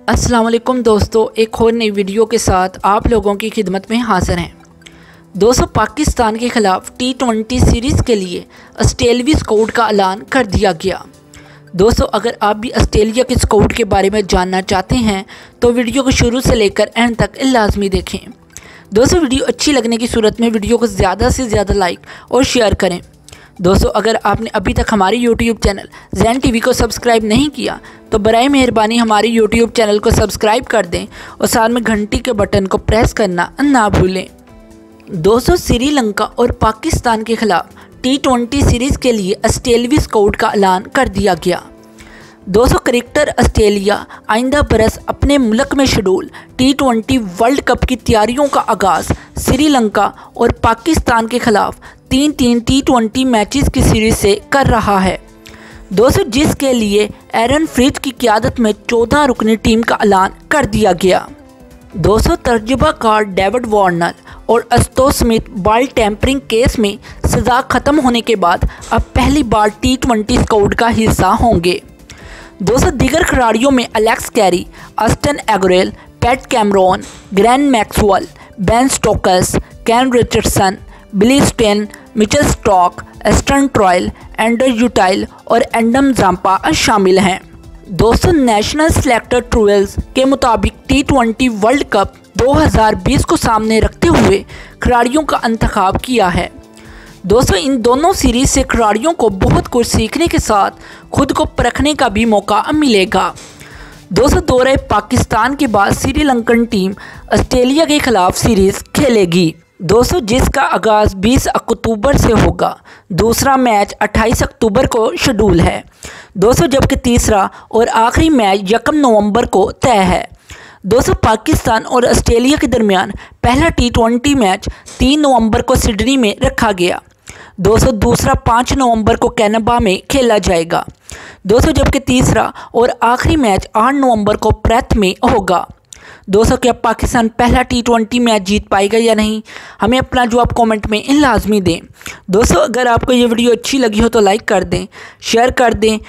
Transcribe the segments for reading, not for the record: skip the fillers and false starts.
अस्सलाम वालेकुम दोस्तों, एक और नई वीडियो के साथ आप लोगों की खिदमत में हाजिर हैं। दोस्तों, पाकिस्तान के ख़िलाफ़ T20 सीरीज़ के लिए ऑस्ट्रेलियावी स्क्वाड का ऐलान कर दिया गया। दोस्तों, अगर आप भी ऑस्ट्रेलिया के स्क्वाड के बारे में जानना चाहते हैं तो वीडियो को शुरू से लेकर एंड तक लाजमी देखें। दोस्तों, वीडियो अच्छी लगने की सूरत में वीडियो को ज़्यादा से ज़्यादा लाइक और शेयर करें। दोस्तों, अगर आपने अभी तक हमारे YouTube चैनल जैन टीवी को सब्सक्राइब नहीं किया तो बराए मेहरबानी हमारे YouTube चैनल को सब्सक्राइब कर दें और साथ में घंटी के बटन को प्रेस करना ना भूलें। दोस्तों, श्रीलंका और पाकिस्तान के खिलाफ T20 सीरीज़ के लिए ऑस्ट्रेलियावी स्क्वाड का ऐलान कर दिया गया। दोस्तों, क्रिकेटर ऑस्ट्रेलिया आइंदा बरस अपने मुल्क में शेड्यूल T20 वर्ल्ड कप की तैयारियों का आगाज़ श्रीलंका और पाकिस्तान के खिलाफ 3 T20 मैचेस की सीरीज़ से कर रहा है। दोस्तों, जिसके लिए एरन फ्रिज की क़यादत में 14 रुकनी टीम का ऐलान कर दिया गया। दोस्तों, तर्जुबाकार डेविड वार्नर और अस्टो स्मिथ बॉल टैंपरिंग केस में सज़ा ख़त्म होने के बाद अब पहली बार T20 स्क्वाड का हिस्सा होंगे। दोस्तों, दीगर खिलाड़ियों में Alex Carey, Ashton Agar, Pat Cameron, Grand Maxwell, Ben Stokes, Kane Richardson, Billy Stan, Mitchell Starc, Ashton Turner, Andrew Tye और एंडम जाम्पा शामिल हैं। दोस्तों, नेशनल सेलेक्टर ट्रूल्स के मुताबिक T20 वर्ल्ड कप 2020 को सामने रखते हुए खिलाड़ियों का इंतखाब किया है। दोस्तों, इन दोनों सीरीज़ से खिलाड़ियों को बहुत कुछ सीखने के साथ खुद को परखने का भी मौका मिलेगा। दोस्तों, दौरे पाकिस्तान के बाद श्रीलंकन टीम ऑस्ट्रेलिया के खिलाफ सीरीज़ खेलेगी। दोस्तों, जिसका आगाज़ 20 अक्टूबर से होगा। दूसरा मैच 28 अक्टूबर को शेड्यूल है। दोस्तों, जबकि तीसरा और आखिरी मैच 1 नवंबर को तय है। दोस्तों, पाकिस्तान और ऑस्ट्रेलिया के दरमियान पहला T20 मैच 3 नवंबर को सिडनी में रखा गया। दोस्तों, दूसरा 5 नवंबर को कैनबरा में खेला जाएगा। दोस्तों, जबकि तीसरा और आखिरी मैच 8 नवंबर को पर्थ में होगा। दोस्तों, क्या पाकिस्तान पहला T20 मैच जीत पाएगा या नहीं, हमें अपना जवाब कमेंट में लाजमी दें। दोस्तों, अगर आपको ये वीडियो अच्छी लगी हो तो लाइक कर दें, शेयर कर दें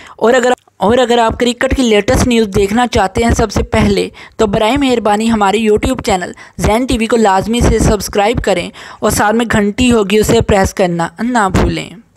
और अगर आप क्रिकेट की लेटेस्ट न्यूज़ देखना चाहते हैं सबसे पहले तो बराए मेहरबानी हमारे YouTube चैनल जैन टीवी को लाजमी से सब्सक्राइब करें और साथ में घंटी होगी उसे प्रेस करना ना भूलें।